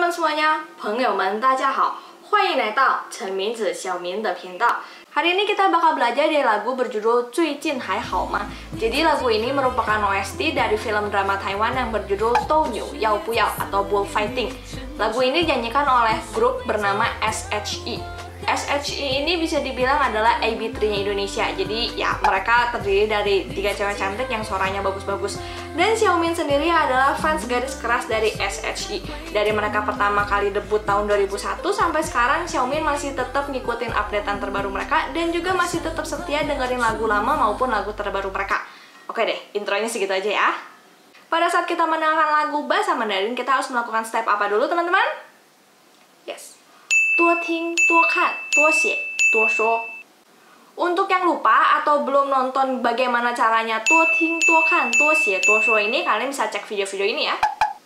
teman-teman semuanya, 朋友们大家好，欢迎来到陈明子小明的频道。Hari ini kita bakal belajar dari lagu berjudul 最近还好吗? Jadi lagu ini merupakan OST dari film drama Taiwan yang berjudul 斗牛要不要 atau Bullfighting. Lagu ini dinyanyikan oleh grup bernama SHE. SHE ini bisa dibilang adalah AB3-nya Indonesia. Jadi ya mereka terdiri dari 3 cewek cantik yang suaranya bagus-bagus. Dan Xiaomin sendiri adalah fans garis keras dari SHE. Dari mereka pertama kali debut tahun 2001 sampai sekarang, Xiaomin masih tetap ngikutin updatean terbaru mereka dan juga masih tetap setia dengerin lagu lama maupun lagu terbaru mereka. Oke deh, intronya segitu aja ya. Pada saat kita mendengarkan lagu bahasa Mandarin, kita harus melakukan step apa dulu teman-teman? Yes. 多听, 多看, 多写, 多说. Untuk yang lupa atau belum nonton bagaimana caranya 多听, 多看, 多写, 多说 ini, kalian bisa cek video-video ini ya.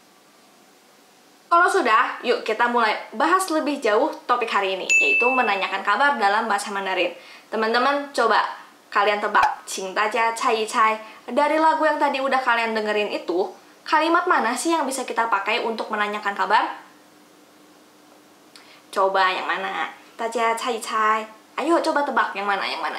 Kalau sudah, yuk kita mulai bahas lebih jauh topik hari ini, yaitu menanyakan kabar dalam bahasa Mandarin. Teman-teman, coba kalian tebak, 请大家猜一猜, dari lagu yang tadi udah kalian dengerin itu, kalimat mana sih yang bisa kita pakai untuk menanyakan kabar? Coba yang mana? 大家猜一猜. Ayo coba tebak yang mana?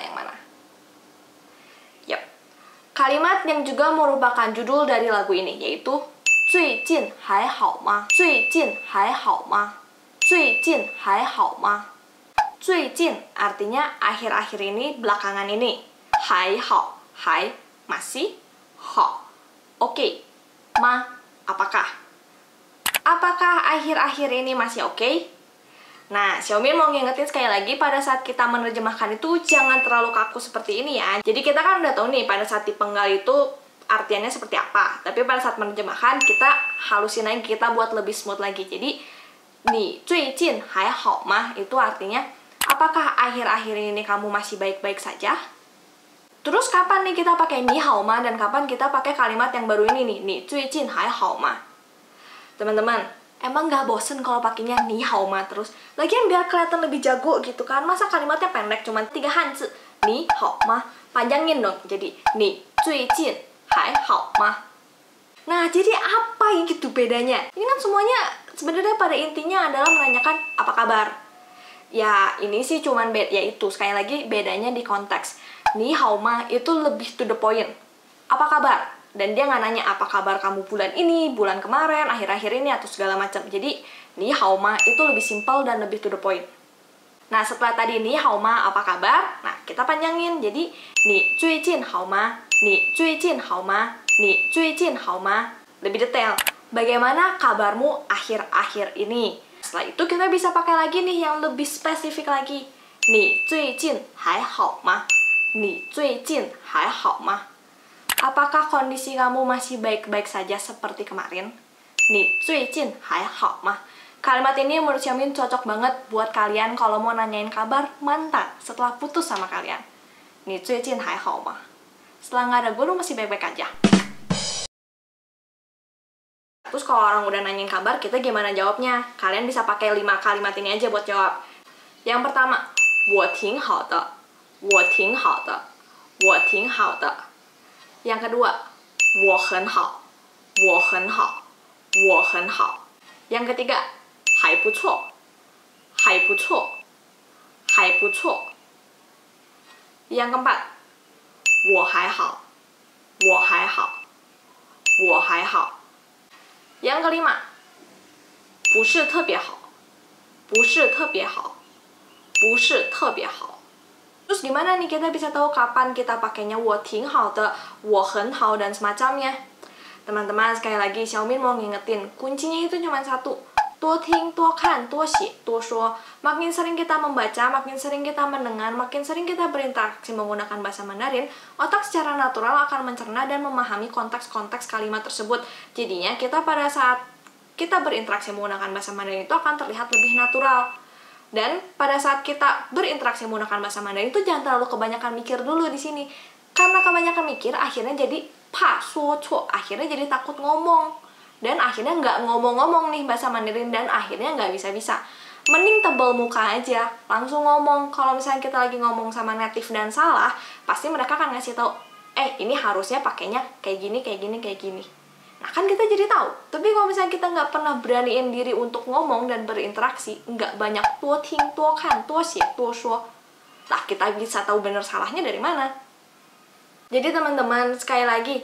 Yap. Kalimat yang juga merupakan judul dari lagu ini yaitu 最近还好吗? 最近还好吗? 最近还好吗? 最近 artinya akhir-akhir ini, belakangan ini. 还好, hai masih, 好 oke, ma apakah? Apakah akhir-akhir ini masih oke? Nah, Xiaomin mau ngingetin sekali lagi, pada saat kita menerjemahkan itu jangan terlalu kaku seperti ini ya. Jadi kita kan udah tahu nih pada saat dipenggal itu artiannya seperti apa. Tapi pada saat menerjemahkan kita halusin lagi, kita buat lebih smooth lagi. Jadi, 你最近还好吗? Itu artinya, apakah akhir-akhir ini kamu masih baik-baik saja? Terus kapan nih kita pakai 你好吗 dan kapan kita pakai kalimat yang baru ini nih, 你最近还好吗? Teman-teman, emang gak bosen kalau pakainya 你好吗 terus? Lagian biar kelihatan lebih jago gitu kan, masa kalimatnya pendek cuma 3 hanzi, 你好吗? Panjangin dong, jadi 你最近还好吗? Nah, jadi apa gitu bedanya? Ini kan semuanya sebenarnya pada intinya adalah menanyakan apa kabar. Ya, ini sih cuman yaitu sekali lagi bedanya di konteks. 你好吗 itu lebih to the point. Apa kabar? Dan dia nggak nanya apa kabar kamu bulan ini, bulan kemarin, akhir-akhir ini, atau segala macam. Jadi, 你好吗 itu lebih simpel dan lebih to the point. Nah, setelah tadi 你好吗 apa kabar? Nah, kita panjangin. Jadi, 你最近好吗? 你最近好吗? 你最近好吗? Lebih detail. Bagaimana kabarmu akhir-akhir ini? Setelah itu kita bisa pakai lagi nih yang lebih spesifik lagi. 你最近还好吗? 你最近还好吗? Apakah kondisi kamu masih baik-baik saja seperti kemarin? 你最近还好吗? Kalimat ini menurut Xiaomin cocok banget buat kalian kalau mau nanyain kabar mantan setelah putus sama kalian. 你最近还好吗? Setelah nggak ada guru masih baik-baik aja. Terus kalau orang udah nanyain kabar, kita gimana jawabnya? Kalian bisa pakai 5 kalimat ini aja buat jawab. Yang pertama, 我挺好的, 我挺好的, 我挺好的. Yang kedua, 我很好, 我很好, 我很好. Yang ketiga, 还不错, 还不错, 还不错. Yang keempat, 我还好, 我还好, 我还好. Yang kelima, 不是特别好, 不是特别好, 不是特别好. Terus gimana nih kita bisa tahu kapan kita pakainya 我挺好的, 我很好, dan semacamnya? Teman-teman, sekali lagi Xiaomin mau ngingetin, kuncinya itu cuma satu. 多听, 多看, 多写, 多说. Makin sering kita membaca, makin sering kita mendengar, makin sering kita berinteraksi menggunakan bahasa Mandarin, otak secara natural akan mencerna dan memahami konteks-konteks kalimat tersebut. Jadinya kita pada saat kita berinteraksi menggunakan bahasa Mandarin itu akan terlihat lebih natural. Dan pada saat kita berinteraksi menggunakan bahasa Mandarin itu jangan terlalu kebanyakan mikir dulu di sini. Karena kebanyakan mikir akhirnya jadi pa suo cuo, akhirnya jadi takut ngomong. Dan akhirnya nggak ngomong-ngomong nih bahasa Mandarin dan akhirnya nggak bisa-bisa. Mending tebel muka aja, langsung ngomong. Kalau misalnya kita lagi ngomong sama native dan salah, pasti mereka akan ngasih tahu, ini harusnya pakainya kayak gini, kayak gini, kayak gini. Nah, kan kita jadi tahu. Tapi kalau misalnya kita nggak pernah beraniin diri untuk ngomong dan berinteraksi, nggak banyak tuo ting, tuo kan, tuo xie, tuo shuo, nah kita bisa tahu benar salahnya dari mana. Jadi teman-teman, sekali lagi,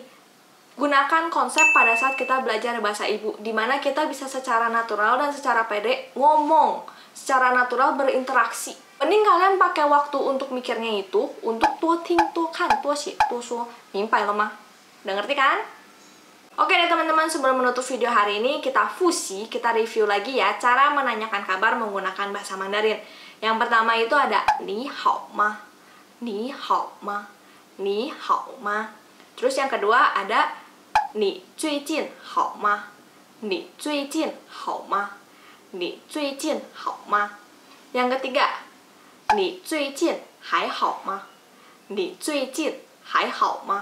gunakan konsep pada saat kita belajar bahasa ibu, di mana kita bisa secara natural dan secara pede ngomong, secara natural berinteraksi. Mending kalian pakai waktu untuk mikirnya itu untuk tuo ting, tuo kan, tuo xie, tuo shuo. Mimpai lo mah. Udah ngerti kan? Oke deh teman-teman, sebelum menutup video hari ini, kita review lagi ya cara menanyakan kabar menggunakan bahasa Mandarin. Yang pertama itu ada ni hao ma, ni hao ma, ni hao ma. Terus yang kedua ada ni zui jin hao ma, ni zui jin hao ma, ni zui jin hao ma. Yang ketiga, ni zui jin hai hao ma, ni zui jin hai hao ma,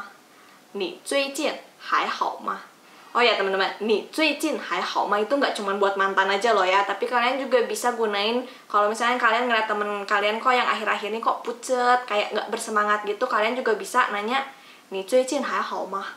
ni zui jin hai hao ma. Oh ya teman-teman, nih zui jin hai hao ma itu nggak cuma buat mantan aja loh ya, tapi kalian juga bisa gunain kalau misalnya kalian ngeliat temen kalian kok yang akhir-akhir ini kok pucet, kayak nggak bersemangat gitu, kalian juga bisa nanya nih zui jin hai hao ma.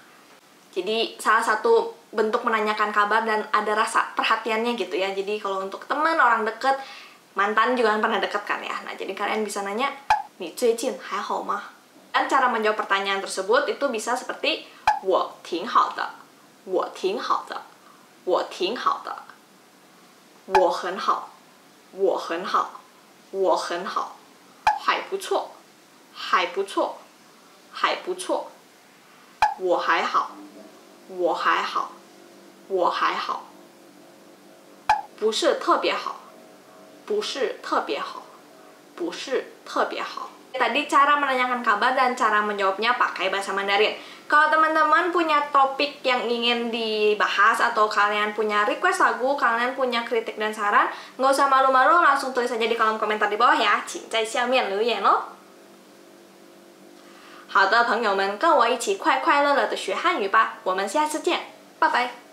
Jadi salah satu bentuk menanyakan kabar dan ada rasa perhatiannya gitu ya. Jadi kalau untuk teman, orang deket, mantan juga kan pernah deket kan ya. Nah jadi kalian bisa nanya nih zui jin hai hao ma. Dan cara menjawab pertanyaan tersebut itu bisa seperti 我挺好的 我挺好的 我挺好的 我很好 我很好 我很好 还不错 还不错 还不错 我还好 我还好 我还好 不是特别好 不是特别好 不是特别好. Tadi cara menanyakan kabar dan cara menjawabnya pakai bahasa Mandarin. Kalau teman-teman punya topik yang ingin dibahas atau kalian punya request lagu, kalian punya kritik dan saran, nggak usah malu-malu, langsung tulis aja di kolom komentar di bawah ya. 请在下面留言哦。好的，朋友们，跟我一起快快乐乐的学汉语吧。我们下次见，拜拜。